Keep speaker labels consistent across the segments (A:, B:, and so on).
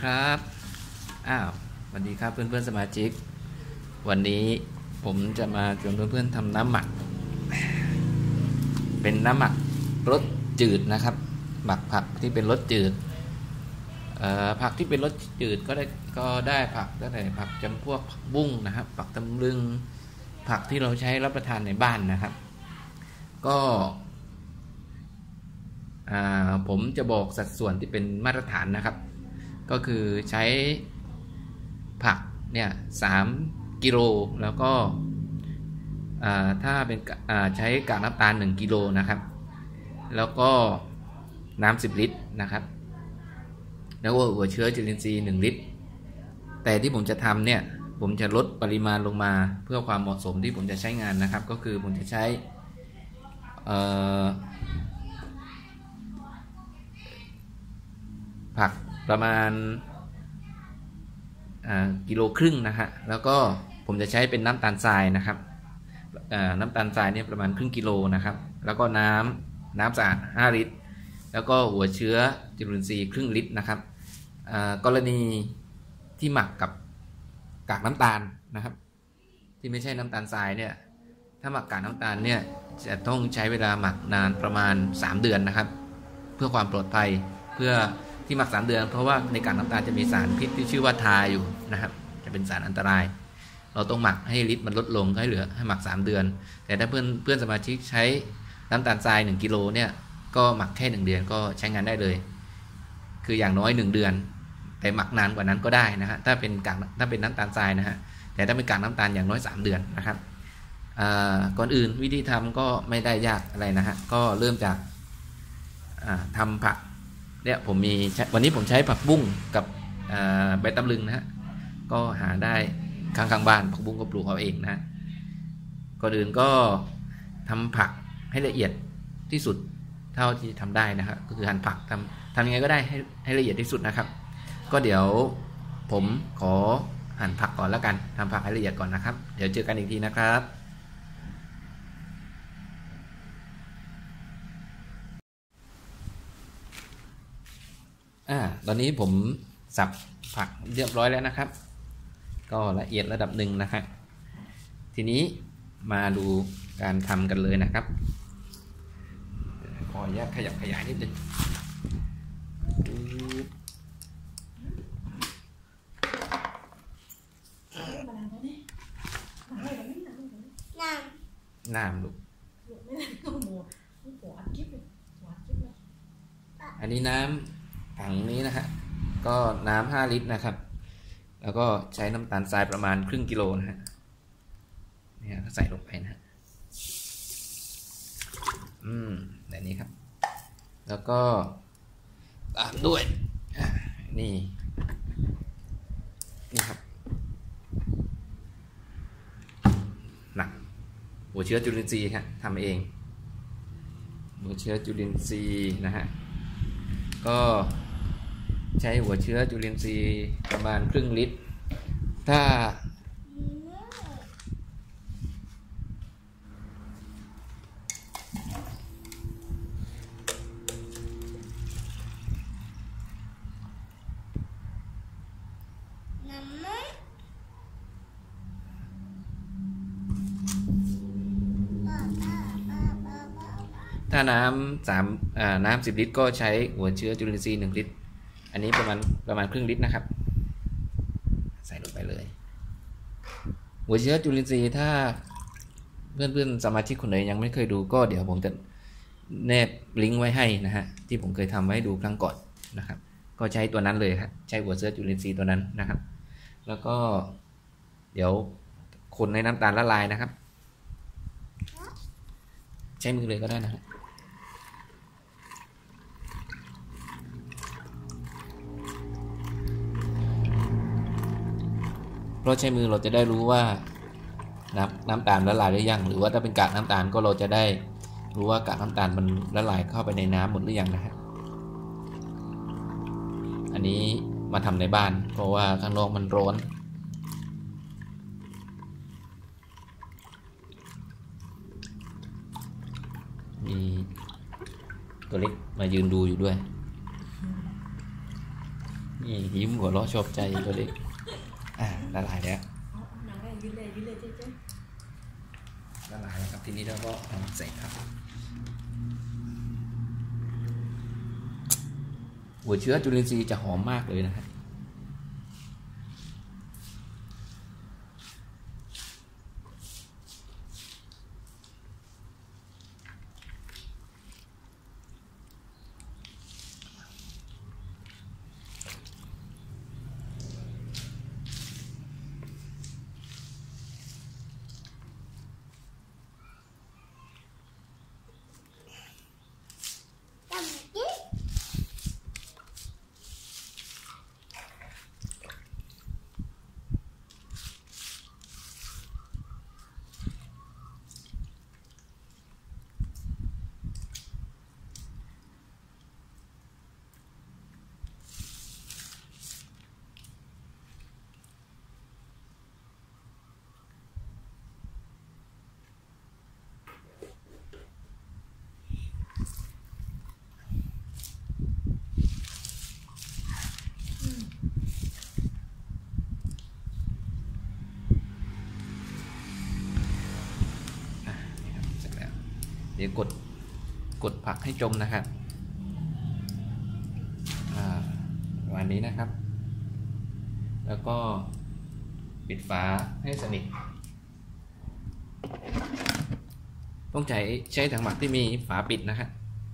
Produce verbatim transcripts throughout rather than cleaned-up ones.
A: ครับอ้าวสวัสดีครับเพื่อนเพื่อนสมาชิกวันนี้ผมจะมาชวนเพื่อนเพื่อนทำน้ำหมักเป็นน้ำหมักรสจืดนะครับหมักผักที่เป็นรสจืดผักที่เป็นรสจืดก็ได้ก็ได้ผักก็ได้ผักจำพวกผักบุ้งนะครับผักตำลึงผักที่เราใช้รับประทานในบ้านนะครับก็ผมจะบอกสัดส่วนที่เป็นมาตรฐานนะครับก็คือใช้ผักเนี่ยสามกิโลแล้วก็ถ้าเป็นใช้กากน้ำตาลหนึ่งกิโลนะครับแล้วก็น้ำสิบลิตรนะครับแล้วก็หัวเชื้อจุลินทรีย์หนึ่งลิตรแต่ที่ผมจะทำเนี่ยผมจะลดปริมาณลงมาเพื่อความเหมาะสมที่ผมจะใช้งานนะครับก็คือผมจะใช้ผักประมาณกิโลครึ่งนะฮะแล้วก็ผมจะใช้เป็นน้ำตาลทรายนะครับน้ำตาลทรายเนี่ยประมาณครึ่งกิโลนะครับแล้วก็น้ำน้ำสะอาดห้าลิตรแล้วก็หัวเชื้อจุลินทรีย์ครึ่งลิตรนะครับกรณีที่หมักกับกากน้ำตาลนะครับที่ไม่ใช่น้ำตาลทรายเนี่ยถ้าหมักกากน้ำตาลเนี่ยจะต้องใช้เวลาหมักนานประมาณสามเดือนนะครับเพื่อความปลอดภัยเพื่อที่หมักสามเดือนเพราะว่าในกากน้ำตาลจะมีสารพิษที่ชื่อว่าทาอยู่นะครับจะเป็นสารอันตรายเราต้องหมักให้ลิตรมันลดลงให้เหลือให้หมักสามเดือนแต่ถ้าเพื่อนเพื่อนสมาชิกใช้น้ำตาลทรายหนึ่งกิโลเนี่ยก็หมักแค่หนึ่งเดือนก็ใช้งานได้เลยคืออย่างน้อยหนึ่งเดือนแต่หมักนานกว่านั้นก็ได้นะฮะถ้าเป็นกากถ้าเป็นน้ำตาลทรายนะฮะแต่ถ้าเป็นกากน้ำตาลอย่างน้อยสามเดือนนะครับก่อนอื่นวิธีทำก็ไม่ได้ยากอะไรนะฮะก็เริ่มจากทำผักเนี่ยผมมีวันนี้ผมใช้ผักบุ้งกับใบตำลึงนะฮะก็หาได้ข้างๆบ้านผักบุ้งก็ปลูกเอาเองนะก่อนอื่นก็ทำผักให้ละเอียดที่สุดเท่าที่ทำได้นะครับก็คือหั่นผักทำทำยังไงก็ได้ให้ให้ละเอียดที่สุดนะครับก็เดี๋ยวผมขอหั่นผักก่อนแล้วกันทำผักให้ละเอียดก่อนนะครับเดี๋ยวเจอกันอีกทีนะครับอ่าตอนนี้ผมสับผักเรียบร้อยแล้วนะครับก็ละเอียดระดับหนึ่งนะครับทีนี้มาดูการทำกันเลยนะครับขออนุญาตขยับขยายนิดนึงน้ำลูกอันนี้น้ำถังนี้นะฮะก็น้ำห้าลิตรนะครับแล้วก็ใช้น้ำตาลทรายประมาณครึ่งกิโลนะฮะเนี่ยใส่ลงไปนะฮะอืมแบบนี้ครับแล้วก็ตามด้วยนี่นี่ครับหนักหัวเชื้อจุลินทรีย์ครับทำเองหัวเชื้อจุลินทรีย์นะฮะก็ใช้หัวเชื้อจุลินทรีย์ประมาณครึ่งลิตรถ้าถ้าน้ำสามน้ำสิบลิตรก็ใช้หัวเชื้อจุลินทรีย์หนึ่งลิตรอันนี้ประมาณประมาณครึ่งลิตรนะครับใส่ลงไปเลยหัวเชื้อจุลินทรีย์ถ้าเพื่อนๆสมาชิกคนไหนยังไม่เคยดูก็เดี๋ยวผมจะแนบลิงก์ไว้ให้นะฮะที่ผมเคยทำไว้ดูครั้งก่อนนะครับก็ใช้ตัวนั้นเลยครับใช้หัวเชื้อจุลินทรีย์ตัวนั้นนะครับแล้วก็เดี๋ยวคนในน้ำตาลละลายนะครับใช้มือเลยก็ได้นะเพราะใช้มือเราจะได้รู้ว่าน้ำน้ำตาลละลายหรือยังหรือว่าถ้าเป็นกากน้ำตาลก็เราจะได้รู้ว่ากากน้ำตาลมันละลายเข้าไปในน้ำหมดหรือยังนะฮะอันนี้มาทำในบ้านเพราะว่าข้างนอกมันร้อนมีตัวเล็กมายืนดูอยู่ด้วย มีนี่ยิ้มหัวเราะชอบใจตัวเล็กอ่าละลายแล้วละลายแล้วครับทีนี้เราก็เอาใส่ครับหัวเชื้อจุลินทรีย์จะหอมมากเลยนะครับเดี๋ยวกดกดผักให้จมนะครับวันนี้นะครับแล้วก็ปิดฝาให้สนิทต้องใช้ใช้ถังหมักที่มีฝาปิดนะครับ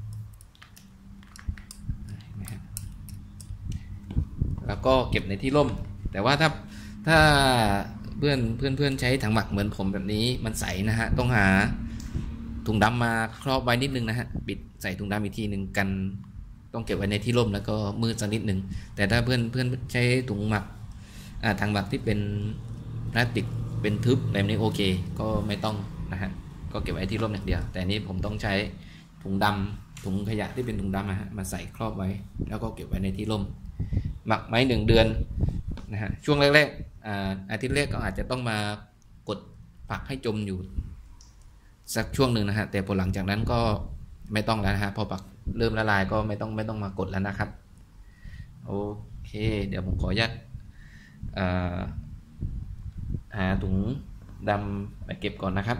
A: แล้วก็เก็บในที่ร่มแต่ว่าถ้าถ้าเพื่อนเพื่อนเพื่อนใช้ถังหมักเหมือนผมแบบนี้มันใสนะฮะต้องหาถุงดำมาครอบไว้นิดนึงนะฮะปิดใส่ถุงดำอีกทีหนึ่งกันต้องเก็บไว้ในที่ร่มแล้วก็มืดสักนิดหนึ่งแต่ถ้าเพื่อนเพื่อนใช้ถุงหมักถังหมักที่เป็นพลาสติกเป็นทึบแบบนี้โอเคก็ไม่ต้องนะฮะก็เก็บไว้ที่ร่มอย่างเดียวแต่นี้ผมต้องใช้ถุงดำถุงขยะที่เป็นถุงดำนะฮะมาใส่ครอบไว้แล้วก็เก็บไว้ในที่ร่มหมักไว้หนึ่งเดือนนะฮะช่วงแรกๆอาทิตย์แรกก็อาจจะต้องมากดผักให้จมอยู่สักช่วงหนึ่งนะฮะแต่พอหลังจากนั้นก็ไม่ต้องแล้วนะฮะพอผักเริ่มละลายก็ไม่ต้องไม่ต้องมากดแล้วนะครับโอเคเดี๋ยวผมขออนุญาตหาถุงดำไปเก็บก่อนนะครับ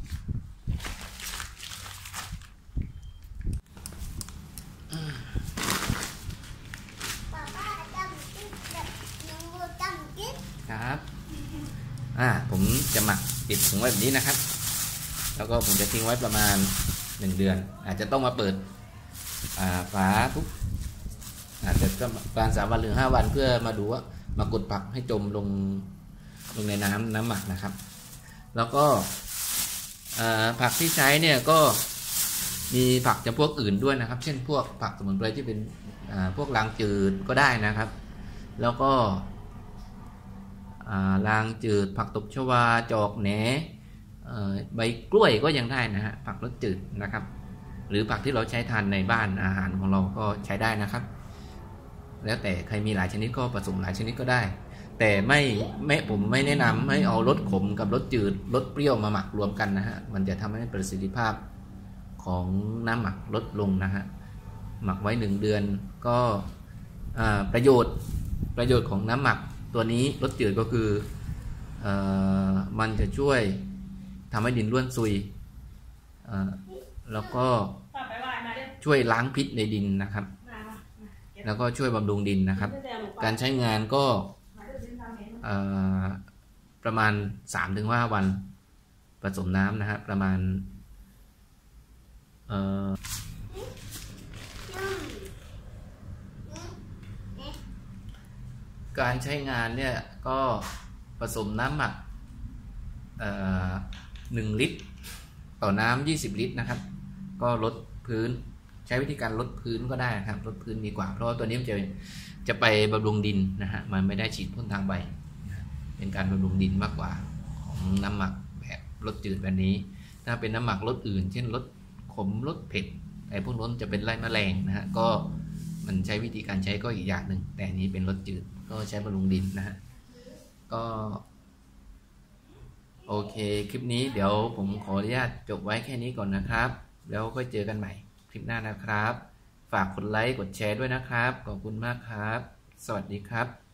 A: ครับอ่าผมจะหมักปิดถุงไว้แบบนี้นะครับแล้วก็ผมจะทิ้งไว้ประมาณหนึ่งเดือนอาจจะต้องมาเปิดฝาทุกอาจจะประมาณสามวันหรือห้าวันเพื่อมาดูว่ามากดผักให้จมลงลงในน้ำน้ำหมักนะครับแล้วก็ผักที่ใช้เนี่ยก็มีผักจำพวกอื่นด้วยนะครับเช่นพวกผักสมุนไพรที่เป็นพวกรางจืดก็ได้นะครับแล้วก็รางจืดผักตบชวาจอกแหนใบกล้วยก็ยังได้นะฮะผักรสจืดนะครับหรือผักที่เราใช้ทานในบ้านอาหารของเราก็ใช้ได้นะครับแล้วแต่ใครมีหลายชนิดก็ผสมหลายชนิดก็ได้แต่ไม่ไม่ผมไม่แนะนำให้เอารสขมกับรสจืดรสเปรี้ยวมาหมักรวมกันนะฮะมันจะทำให้ประสิทธิภาพของน้ำหมักลดลงนะฮะหมักไว้หนึ่งเดือนก็ประโยชน์ประโยชน์ของน้ำหมักตัวนี้รสจืดก็คือมันจะช่วยทำให้ดินร่วนซุยแล้วก็ช่วยล้างพิษในดินนะครับแล้วก็ช่วยบำรุงดินนะครับการใช้งานก็ประมาณ สามถึงห้า วันผสมน้ำนะฮะประมาณการใช้งานเนี่ยก็ผสมน้ำหมักหนึ่งลิตรต่อน้ำยี่สิบลิตรนะครับก็ลดพื้นใช้วิธีการลดพื้นก็ได้ครับลดพื้นดีกว่าเพราะว่าตัวนี้มันจะจะไปบำรุงดินนะฮะมันไม่ได้ฉีดพ่นทางใบเป็นการบำรุงดินมากกว่าของน้ำหมักแบบรสจืดแบบนี้ถ้าเป็นน้ำหมักรสอื่นเช่นรสขมรสเผ็ดไอ้พวกนั้นจะเป็นไล่แมลงนะฮะก็มันใช้วิธีการใช้ก็อีกอย่างหนึ่งแต่นี้เป็นรสจืดก็ใช้บำรุงดินนะฮะก็โอเคคลิปนี้เดี๋ยวผมขออนุญาตจบไว้แค่นี้ก่อนนะครับแล้วก็เจอกันใหม่คลิปหน้านะครับฝากกดไลค์กดแชร์ด้วยนะครับขอบคุณมากครับสวัสดีครับ